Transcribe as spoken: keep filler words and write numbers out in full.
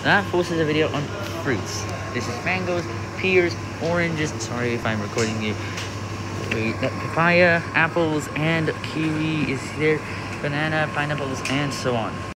That posted a video on fruits. This is mangoes, pears, oranges. Sorry if I'm recording you. Wait, papaya, apples, and kiwi is there. Banana, pineapples, and so on.